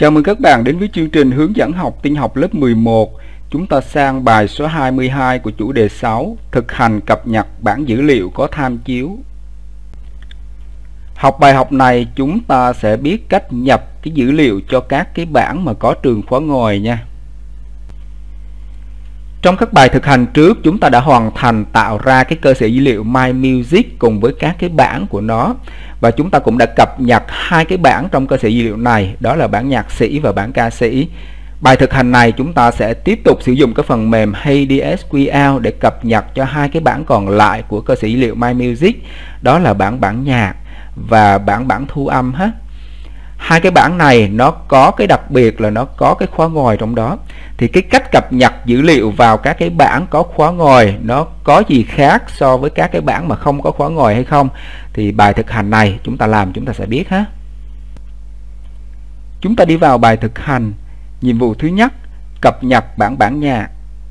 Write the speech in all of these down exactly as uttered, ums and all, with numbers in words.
Chào mừng các bạn đến với chương trình hướng dẫn học tin học lớp mười một. Chúng ta sang bài số hai mươi hai của chủ đề sáu, thực hành cập nhật bảng dữ liệu có tham chiếu. Học bài học này chúng ta sẽ biết cách nhập cái dữ liệu cho các cái bảng mà có trường khóa ngồi nha. Trong các bài thực hành trước chúng ta đã hoàn thành tạo ra cái cơ sở dữ liệu My Music cùng với các cái bảng của nó. Và chúng ta cũng đã cập nhật hai cái bảng trong cơ sở dữ liệu này, đó là bảng nhạc sĩ và bảng ca sĩ. Bài thực hành này chúng ta sẽ tiếp tục sử dụng cái phần mềm HeyDSQL để cập nhật cho hai cái bảng còn lại của cơ sở dữ liệu My Music, đó là bảng bản nhạc và bảng bản thu âm ha. Hai cái bảng này nó có cái đặc biệt là nó có cái khóa ngồi trong đó. Thì cái cách cập nhật dữ liệu vào các cái bảng có khóa ngồi nó có gì khác so với các cái bảng mà không có khóa ngồi hay không, thì bài thực hành này chúng ta làm chúng ta sẽ biết ha. Chúng ta đi vào bài thực hành. Nhiệm vụ thứ nhất, cập nhật bảng bản nhạc.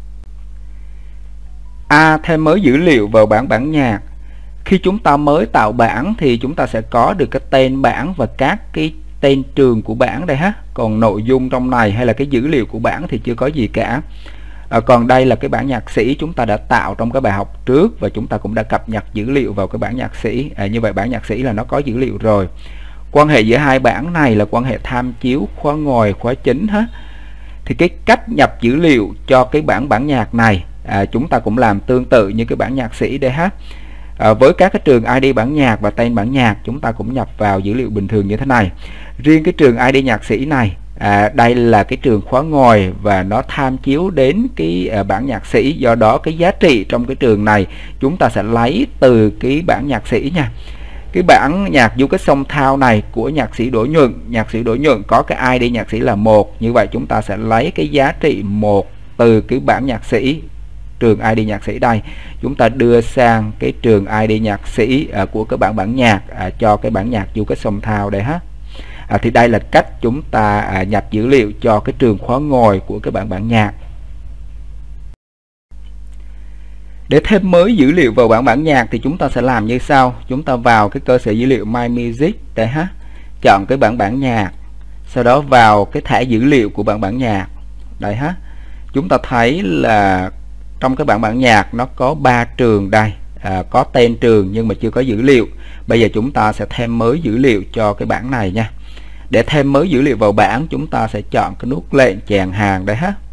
A. Thêm mới dữ liệu vào bảng bản nhạc. Khi chúng ta mới tạo bảng thì chúng ta sẽ có được cái tên bảng và các cái tên trường của bảng đây ha. Còn nội dung trong này hay là cái dữ liệu của bảng thì chưa có gì cả. À, còn đây là cái bảng nhạc sĩ chúng ta đã tạo trong cái bài học trước và chúng ta cũng đã cập nhật dữ liệu vào cái bảng nhạc sĩ. À, như vậy bảng nhạc sĩ là nó có dữ liệu rồi. Quan hệ giữa hai bảng này là quan hệ tham chiếu khóa ngồi khóa chính ha. Thì cái cách nhập dữ liệu cho cái bảng bản nhạc này à, chúng ta cũng làm tương tự như cái bảng nhạc sĩ đây ha. À, với các cái trường i đê bản nhạc và tên bản nhạc chúng ta cũng nhập vào dữ liệu bình thường như thế này. Riêng cái trường i đê nhạc sĩ này à, đây là cái trường khóa ngồi và nó tham chiếu đến cái à, bản nhạc sĩ, do đó cái giá trị trong cái trường này chúng ta sẽ lấy từ cái bản nhạc sĩ nha. Cái bản nhạc Du Kích Sông Thao này của nhạc sĩ Đỗ Nhuận, nhạc sĩ Đỗ Nhuận có cái i đê nhạc sĩ là một, như vậy chúng ta sẽ lấy cái giá trị một từ cái bản nhạc sĩ, trường i đê nhạc sĩ đây, chúng ta đưa sang cái trường i đê nhạc sĩ à, của cái bản bản nhạc à, cho cái bản nhạc Du Kích Sông Thao đây ha. À, thì đây là cách chúng ta à, nhập dữ liệu cho cái trường khóa ngồi của cái bản bản nhạc. Để thêm mới dữ liệu vào bảng bản nhạc thì chúng ta sẽ làm như sau. Chúng ta vào cái cơ sở dữ liệu My Music đây ha, chọn cái bảng bản nhạc, sau đó vào cái thẻ dữ liệu của bảng bản nhạc đây ha. Chúng ta thấy là trong cái bảng bản nhạc nó có ba trường đây, à, có tên trường nhưng mà chưa có dữ liệu. Bây giờ chúng ta sẽ thêm mới dữ liệu cho cái bảng này nha. Để thêm mới dữ liệu vào bảng chúng ta sẽ chọn cái nút lệnh chèn hàng đây ha.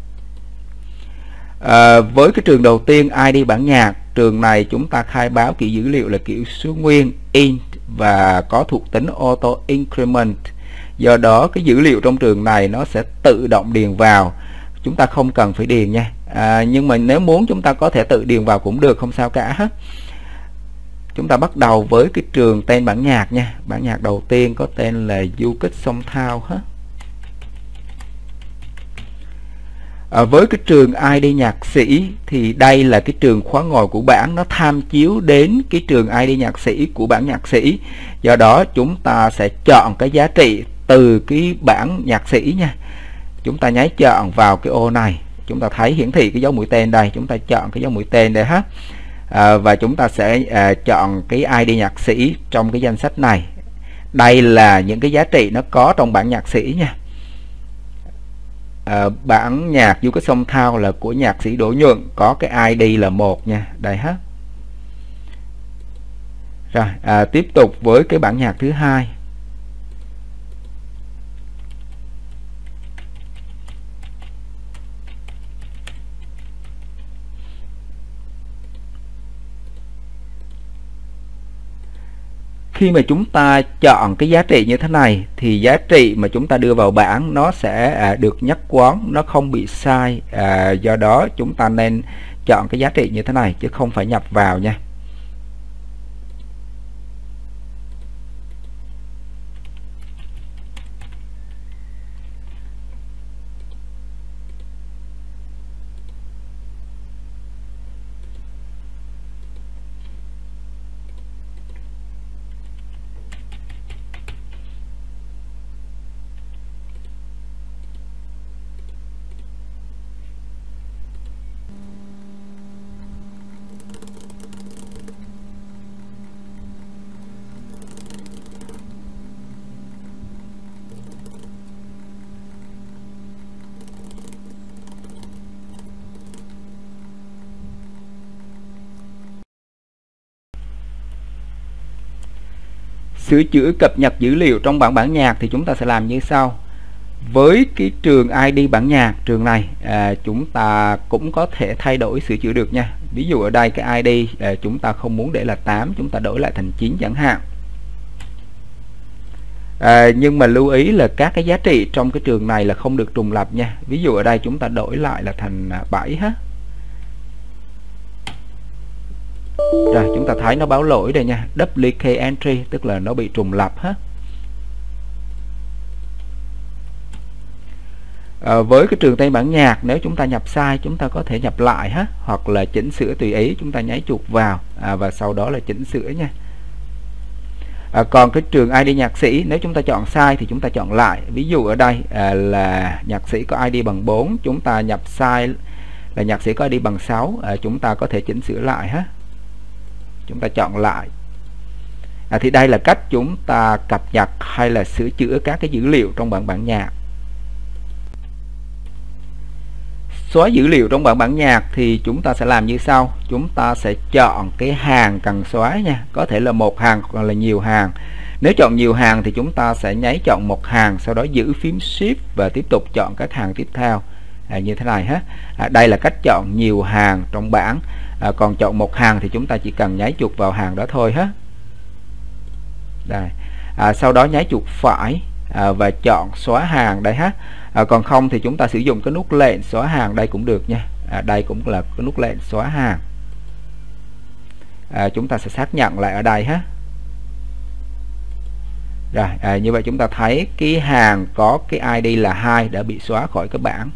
À, với cái trường đầu tiên i đê bản nhạc, trường này chúng ta khai báo kiểu dữ liệu là kiểu số nguyên int và có thuộc tính auto increment. Do đó cái dữ liệu trong trường này nó sẽ tự động điền vào, chúng ta không cần phải điền nha. À, nhưng mà nếu muốn chúng ta có thể tự điền vào cũng được, không sao cả hết. Chúng ta bắt đầu với cái trường tên bản nhạc nha. Bản nhạc đầu tiên có tên là Du Kích Sông Thao hết. À, với cái trường i đê nhạc sĩ thì đây là cái trường khóa ngồi của bảng, nó tham chiếu đến cái trường i đê nhạc sĩ của bản nhạc sĩ. Do đó chúng ta sẽ chọn cái giá trị từ cái bảng nhạc sĩ nha. Chúng ta nháy chọn vào cái ô này, chúng ta thấy hiển thị cái dấu mũi tên đây, chúng ta chọn cái dấu mũi tên đây ha. À, và chúng ta sẽ à, chọn cái i đê nhạc sĩ trong cái danh sách này. Đây là những cái giá trị nó có trong bản nhạc sĩ nha. À, bản nhạc Du Kích Sông Thao là của nhạc sĩ Đỗ Nhuận, có cái i đê là một nha, đây ha. Rồi à, tiếp tục với cái bản nhạc thứ hai. Khi mà chúng ta chọn cái giá trị như thế này thì giá trị mà chúng ta đưa vào bảng nó sẽ à, được nhất quán, nó không bị sai. À, do đó chúng ta nên chọn cái giá trị như thế này chứ không phải nhập vào nha. Sửa chữa cập nhật dữ liệu trong bảng bản nhạc thì chúng ta sẽ làm như sau. Với cái trường i đê bản nhạc trường này à, chúng ta cũng có thể thay đổi sửa chữa được nha. Ví dụ ở đây cái i đê à, chúng ta không muốn để là tám, chúng ta đổi lại thành chín chẳng hạn. À, nhưng mà lưu ý là các cái giá trị trong cái trường này là không được trùng lặp nha. Ví dụ ở đây chúng ta đổi lại là thành bảy ha. Rồi chúng ta thấy nó báo lỗi đây nha, duplicate entry, tức là nó bị trùng lặp hết. À, với cái trường tên bản nhạc nếu chúng ta nhập sai chúng ta có thể nhập lại ha, hoặc là chỉnh sửa tùy ý, chúng ta nháy chuột vào à, và sau đó là chỉnh sửa nha. À, còn cái trường i đê nhạc sĩ nếu chúng ta chọn sai thì chúng ta chọn lại. Ví dụ ở đây à, là nhạc sĩ có i đê bằng bốn, chúng ta nhập sai là nhạc sĩ có i đê bằng sáu, à, chúng ta có thể chỉnh sửa lại ha. Chúng ta chọn lại. À, thì đây là cách chúng ta cập nhật hay là sửa chữa các cái dữ liệu trong bảng bản nhạc. Xóa dữ liệu trong bảng bản nhạc thì chúng ta sẽ làm như sau. Chúng ta sẽ chọn cái hàng cần xóa nha. Có thể là một hàng hoặc là nhiều hàng. Nếu chọn nhiều hàng thì chúng ta sẽ nháy chọn một hàng, sau đó giữ phím Shift và tiếp tục chọn các hàng tiếp theo. À, như thế này ha. À, đây là cách chọn nhiều hàng trong bảng. À, còn chọn một hàng thì chúng ta chỉ cần nháy chuột vào hàng đó thôi ha. Đây. À, sau đó nháy chuột phải à, và chọn xóa hàng đây ha. À, còn không thì chúng ta sử dụng cái nút lệnh xóa hàng đây cũng được nha. À, đây cũng là cái nút lệnh xóa hàng. À, chúng ta sẽ xác nhận lại ở đây ha. Rồi, à, như vậy chúng ta thấy cái hàng có cái i đê là hai đã bị xóa khỏi cái bảng.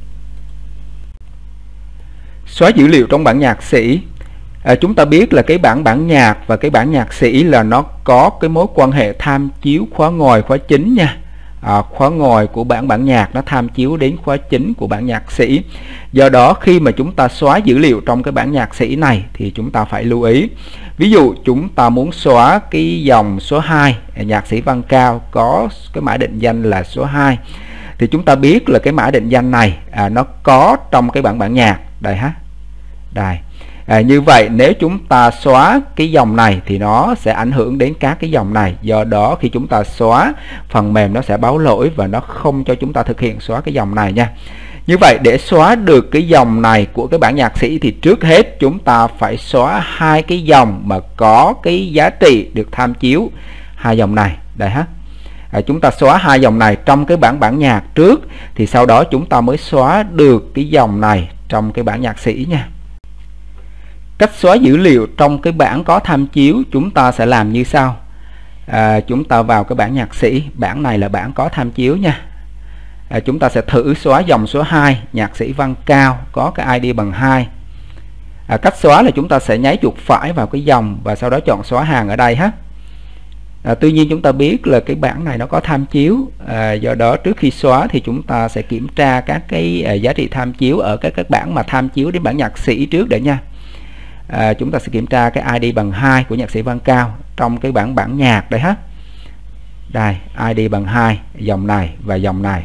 Xóa dữ liệu trong bảng nhạc sĩ. À, chúng ta biết là cái bảng bản nhạc và cái bảng nhạc sĩ là nó có cái mối quan hệ tham chiếu khóa ngồi khóa chính nha. À, khóa ngồi của bảng bản nhạc nó tham chiếu đến khóa chính của bảng nhạc sĩ. Do đó khi mà chúng ta xóa dữ liệu trong cái bảng nhạc sĩ này thì chúng ta phải lưu ý. Ví dụ chúng ta muốn xóa cái dòng số hai, nhạc sĩ Văn Cao có cái mã định danh là số hai, thì chúng ta biết là cái mã định danh này à, nó có trong cái bảng bản nhạc đây ha. Đây. À, như vậy nếu chúng ta xóa cái dòng này thì nó sẽ ảnh hưởng đến các cái dòng này. Do đó khi chúng ta xóa, phần mềm nó sẽ báo lỗi và nó không cho chúng ta thực hiện xóa cái dòng này nha. Như vậy để xóa được cái dòng này của cái bản nhạc sĩ thì trước hết chúng ta phải xóa hai cái dòng mà có cái giá trị được tham chiếu, hai dòng này đây ha. À, chúng ta xóa hai dòng này trong cái bảng bản nhạc trước thì sau đó chúng ta mới xóa được cái dòng này trong cái bảng nhạc sĩ nha. Cách xóa dữ liệu trong cái bảng có tham chiếu chúng ta sẽ làm như sau. À, chúng ta vào cái bảng nhạc sĩ, bảng này là bảng có tham chiếu nha. À, chúng ta sẽ thử xóa dòng số hai, nhạc sĩ Văn Cao có cái i đê bằng hai. À, cách xóa là chúng ta sẽ nháy chuột phải vào cái dòng và sau đó chọn xóa hàng ở đây ha. À, tuy nhiên chúng ta biết là cái bảng này nó có tham chiếu, à, do đó trước khi xóa thì chúng ta sẽ kiểm tra các cái à, giá trị tham chiếu ở các các bảng mà tham chiếu đến bảng nhạc sĩ trước để nha. À, chúng ta sẽ kiểm tra cái i đê bằng hai của nhạc sĩ Văn Cao trong cái bảng bản nhạc đây ha. Đây, i đê bằng hai, dòng này và dòng này.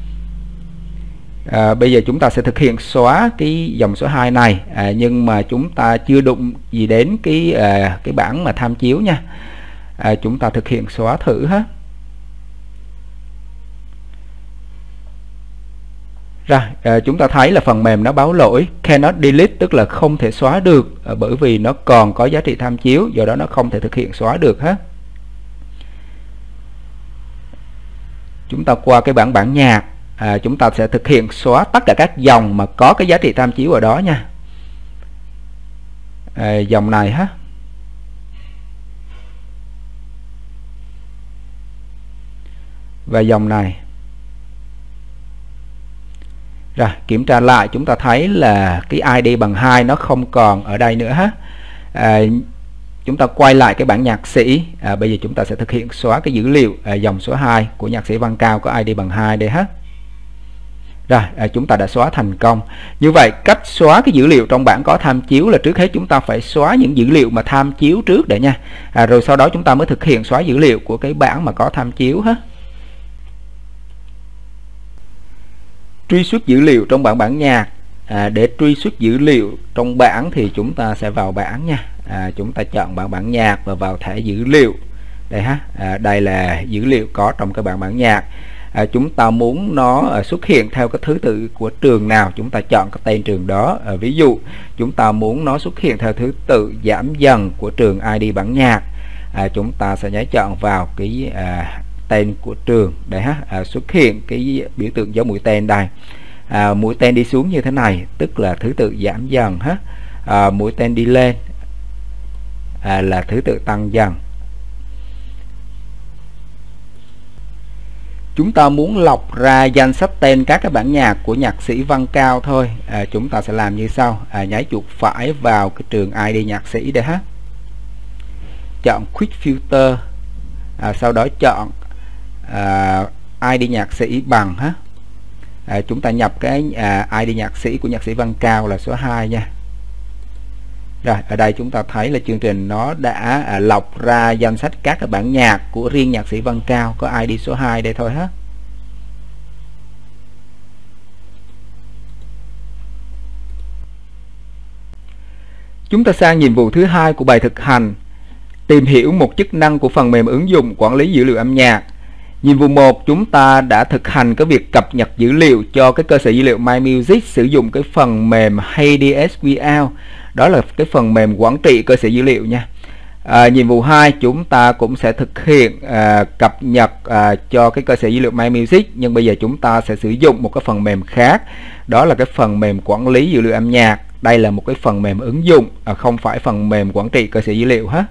À, bây giờ chúng ta sẽ thực hiện xóa cái dòng số hai này, à, nhưng mà chúng ta chưa đụng gì đến cái à, cái bảng mà tham chiếu nha. À, chúng ta thực hiện xóa thử ha. Rồi, à, chúng ta thấy là phần mềm nó báo lỗi cannot delete, tức là không thể xóa được, à, bởi vì nó còn có giá trị tham chiếu, do đó nó không thể thực hiện xóa được hết. Chúng ta qua cái bảng bản nhạc, à, chúng ta sẽ thực hiện xóa tất cả các dòng mà có cái giá trị tham chiếu ở đó nha. À, dòng này ha. Và dòng này. Rồi, kiểm tra lại chúng ta thấy là cái i đê bằng hai nó không còn ở đây nữa ha. À, chúng ta quay lại cái bảng nhạc sĩ, à, bây giờ chúng ta sẽ thực hiện xóa cái dữ liệu à, dòng số hai của nhạc sĩ Văn Cao có i đê bằng hai đây ha. Rồi, à, chúng ta đã xóa thành công. Như vậy cách xóa cái dữ liệu trong bảng có tham chiếu là trước hết chúng ta phải xóa những dữ liệu mà tham chiếu trước để nha. À, rồi sau đó chúng ta mới thực hiện xóa dữ liệu của cái bảng mà có tham chiếu ha. Truy xuất dữ liệu trong bảng bản nhạc. À, để truy xuất dữ liệu trong bảng thì chúng ta sẽ vào bảng nha. À, chúng ta chọn bảng bản nhạc và vào thẻ dữ liệu. Đây ha, à, đây là dữ liệu có trong cái bảng bản nhạc. À, chúng ta muốn nó à, xuất hiện theo cái thứ tự của trường nào, chúng ta chọn cái tên trường đó. À, ví dụ chúng ta muốn nó xuất hiện theo thứ tự giảm dần của trường i đê bản nhạc, à, chúng ta sẽ nhấn chọn vào cái à, tên của trường. Đây ha, à, xuất hiện cái biểu tượng dấu mũi tên đây. À, mũi tên đi xuống như thế này tức là thứ tự giảm dần ha. À, mũi tên đi lên à, là thứ tự tăng dần. Chúng ta muốn lọc ra danh sách tên các cái bản nhạc của nhạc sĩ Văn Cao thôi. À, chúng ta sẽ làm như sau. À, nháy chuột phải vào cái trường i đê nhạc sĩ đây ha. Chọn Quick Filter. À, sau đó chọn à, i đê nhạc sĩ bằng ha. À, chúng ta nhập cái à, i đê nhạc sĩ của nhạc sĩ Văn Cao là số hai nha. Rồi, ở đây chúng ta thấy là chương trình nó đã à, lọc ra danh sách các cái bản nhạc của riêng nhạc sĩ Văn Cao có i đê số hai đây thôi ha. Chúng ta sang nhiệm vụ thứ hai của bài thực hành, tìm hiểu một chức năng của phần mềm ứng dụng quản lý dữ liệu âm nhạc. Nhiệm vụ một, chúng ta đã thực hành cái việc cập nhật dữ liệu cho cái cơ sở dữ liệu MyMusic sử dụng cái phần mềm HeyDSQL. Đó là cái phần mềm quản trị cơ sở dữ liệu nha. À, nhiệm vụ hai, chúng ta cũng sẽ thực hiện à, cập nhật à, cho cái cơ sở dữ liệu MyMusic, nhưng bây giờ chúng ta sẽ sử dụng một cái phần mềm khác. Đó là cái phần mềm quản lý dữ liệu âm nhạc. Đây là một cái phần mềm ứng dụng, à, không phải phần mềm quản trị cơ sở dữ liệu hết.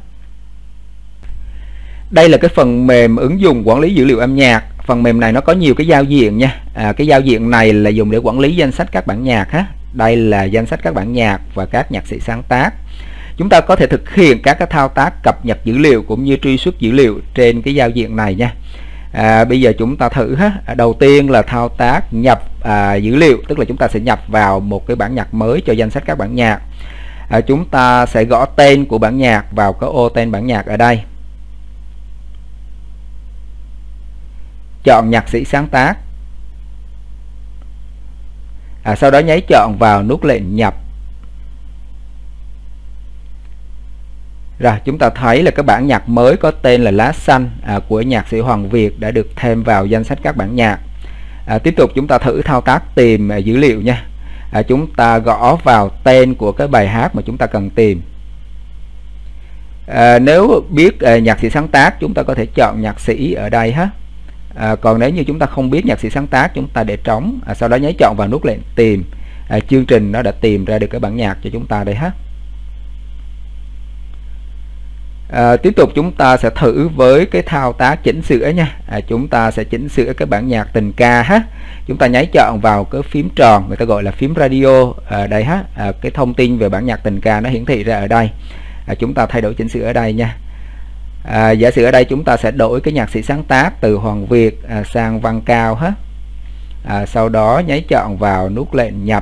Đây là cái phần mềm ứng dụng quản lý dữ liệu âm nhạc. Phần mềm này nó có nhiều cái giao diện nha. À, cái giao diện này là dùng để quản lý danh sách các bản nhạc ha. Đây là danh sách các bản nhạc và các nhạc sĩ sáng tác. Chúng ta có thể thực hiện các cái thao tác cập nhật dữ liệu cũng như truy xuất dữ liệu trên cái giao diện này nha. À, bây giờ chúng ta thử ha. À, đầu tiên là thao tác nhập à, dữ liệu, tức là chúng ta sẽ nhập vào một cái bản nhạc mới cho danh sách các bản nhạc. À, chúng ta sẽ gõ tên của bản nhạc vào cái ô tên bản nhạc ở đây. Chọn nhạc sĩ sáng tác. À, sau đó nháy chọn vào nút lệnh nhập. Rồi chúng ta thấy là cái bản nhạc mới có tên là Lá Xanh à, của nhạc sĩ Hoàng Việt đã được thêm vào danh sách các bản nhạc. À, tiếp tục chúng ta thử thao tác tìm à, dữ liệu nha. À, chúng ta gõ vào tên của cái bài hát mà chúng ta cần tìm. À, nếu biết à, nhạc sĩ sáng tác, chúng ta có thể chọn nhạc sĩ ở đây ha. À, còn nếu như chúng ta không biết nhạc sĩ sáng tác, chúng ta để trống, à, sau đó nháy chọn vào nút lệnh tìm. À, chương trình nó đã tìm ra được cái bản nhạc cho chúng ta đây ha. À, tiếp tục chúng ta sẽ thử với cái thao tác chỉnh sửa nha. À, chúng ta sẽ chỉnh sửa cái bản nhạc tình ca ha. Chúng ta nháy chọn vào cái phím tròn, người ta gọi là phím radio ở đây ha. À, cái thông tin về bản nhạc tình ca nó hiển thị ra ở đây. À, chúng ta thay đổi chỉnh sửa ở đây nha. À, giả sử ở đây chúng ta sẽ đổi cái nhạc sĩ sáng tác từ Hoàng Việt à, sang Văn Cao ha. À, sau đó nháy chọn vào nút lệnh nhập.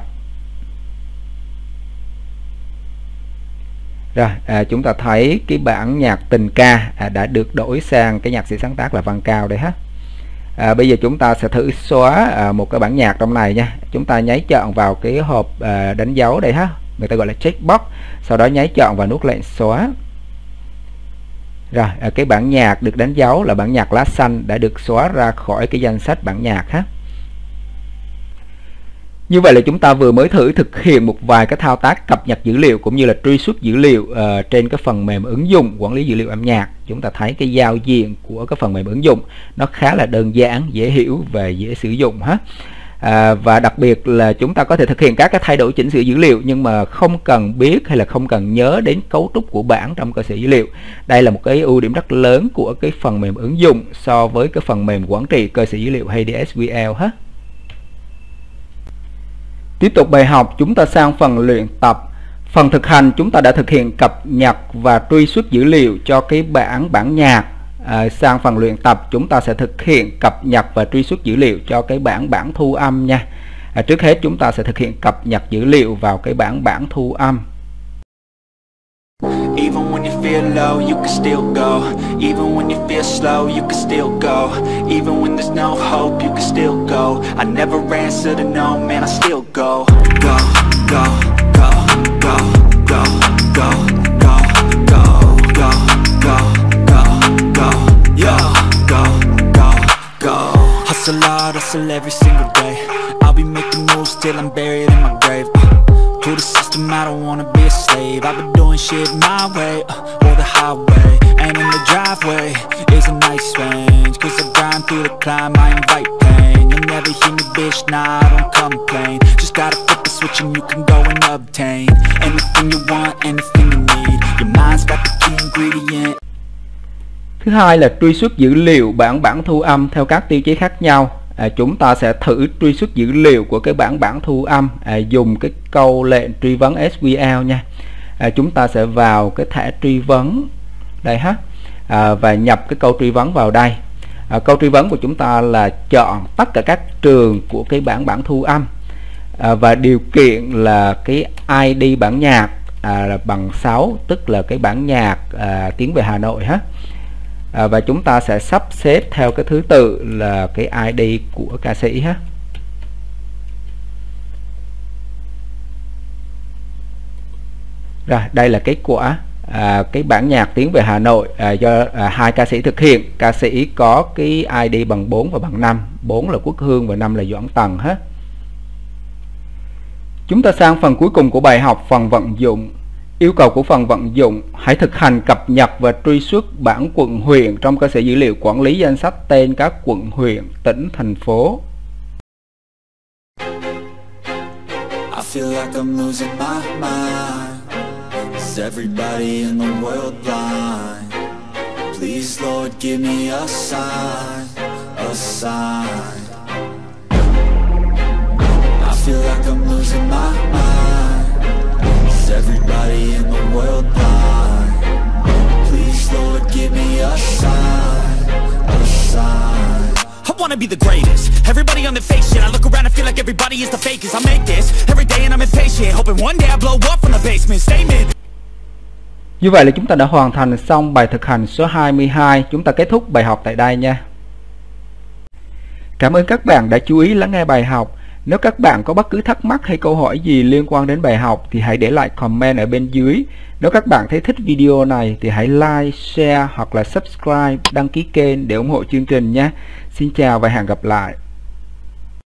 Rồi à, chúng ta thấy cái bản nhạc tình ca à, đã được đổi sang cái nhạc sĩ sáng tác là Văn Cao đây ha. À, bây giờ chúng ta sẽ thử xóa à, một cái bản nhạc trong này nha. Chúng ta nháy chọn vào cái hộp à, đánh dấu đây ha, người ta gọi là checkbox, sau đó nháy chọn vào nút lệnh xóa. Rồi à, cái bản nhạc được đánh dấu là bản nhạc Lá Xanh đã được xóa ra khỏi cái danh sách bản nhạc ha. Như vậy là chúng ta vừa mới thử thực hiện một vài cái thao tác cập nhật dữ liệu cũng như là truy xuất dữ liệu uh, trên cái phần mềm ứng dụng quản lý dữ liệu âm nhạc. Chúng ta thấy cái giao diện của cái phần mềm ứng dụng nó khá là đơn giản, dễ hiểu và dễ sử dụng ha. À, và đặc biệt là chúng ta có thể thực hiện các cái thay đổi chỉnh sửa dữ liệu nhưng mà không cần biết hay là không cần nhớ đến cấu trúc của bảng trong cơ sở dữ liệu. Đây là một cái ưu điểm rất lớn của cái phần mềm ứng dụng so với cái phần mềm quản trị cơ sở dữ liệu HeyDSQL ha. Tiếp tục bài học, chúng ta sang phần luyện tập. Phần thực hành chúng ta đã thực hiện cập nhật và truy xuất dữ liệu cho cái bảng bản nhạc. À, sang phần luyện tập chúng ta sẽ thực hiện cập nhật và truy xuất dữ liệu cho cái bảng bản thu âm nha. À, trước hết chúng ta sẽ thực hiện cập nhật dữ liệu vào cái bảng bản thu âm. Even when you feel low, you can still go. Even when you feel slow, you can still go. Even when there's no hope, you can still go. I never answer to no, man, I still go. Go, go, go, go, go, go, go, go, go, go, go, go. hustle every single day. I'll be making moves till I'm buried in my grave. To the system, I don't wanna be a slave. I've been doing shit my way, uh, or the highway. And in the driveway is a nice range, cause I grind through the climb, I invite pain. You'll never hear me, bitch, nah, I don't complain. Just gotta flip the switch and you can go and obtain anything you want, anything you need. Your mind's got the key ingredient. Thứ hai là truy xuất dữ liệu bản bản thu âm theo các tiêu chí khác nhau. À, chúng ta sẽ thử truy xuất dữ liệu của cái bản bản thu âm à, dùng cái câu lệnh truy vấn ét quy lờ nha. À, chúng ta sẽ vào cái thẻ truy vấn đây ha, à, và nhập cái câu truy vấn vào đây. À, câu truy vấn của chúng ta là chọn tất cả các trường của cái bản bản thu âm, à, và điều kiện là cái i đê bản nhạc à, là bằng sáu, tức là cái bản nhạc à, tiếng về Hà Nội ha. À, và chúng ta sẽ sắp xếp theo cái thứ tự là cái i đê của ca sĩ ha. Rồi đây là kết quả à, cái bản nhạc tiếng về Hà Nội à, do à, hai ca sĩ thực hiện. Ca sĩ có cái i đê bằng bốn và bằng năm. bốn là Quốc Hương và năm là Doãn Tần hết. Chúng ta sang phần cuối cùng của bài học, phần vận dụng. Yêu cầu của phần vận dụng: hãy thực hành cập nhật và truy xuất bản quận huyện trong cơ sở dữ liệu quản lý danh sách tên các quận huyện, tỉnh, thành phố. I feel like I'm losing my mind. Is everybody in the world blind? Please Lord give me a sign, a sign. I feel like I'm losing my mind. Is everybody in the world blind? Please Lord give me a sign, a sign. I wanna be the greatest. Everybody on the fake shit. I look around and feel like everybody is the fakest. I make this every day and I'm impatient, hoping one day I blow up from the basement. Statement. Như vậy là chúng ta đã hoàn thành xong bài thực hành số hai mươi hai. Chúng ta kết thúc bài học tại đây nha. Cảm ơn các bạn đã chú ý lắng nghe bài học. Nếu các bạn có bất cứ thắc mắc hay câu hỏi gì liên quan đến bài học thì hãy để lại comment ở bên dưới. Nếu các bạn thấy thích video này thì hãy like, share hoặc là subscribe, đăng ký kênh để ủng hộ chương trình nhé. Xin chào và hẹn gặp lại.